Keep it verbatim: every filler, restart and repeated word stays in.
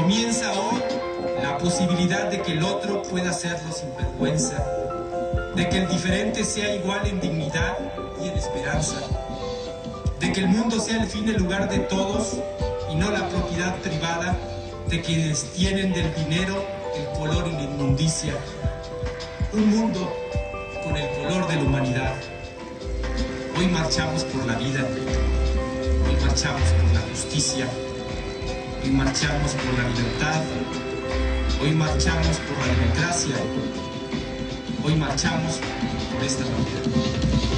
Comienza hoy la posibilidad de que el otro pueda hacerlo sin vergüenza, de que el diferente sea igual en dignidad y en esperanza, de que el mundo sea al fin el lugar de todos y no la propiedad privada de quienes tienen del dinero el color y la inmundicia. Un mundo con el color de la humanidad. Hoy marchamos por la vida, hoy marchamos por la justicia, hoy marchamos por la libertad, hoy marchamos por la democracia, hoy marchamos por esta vida.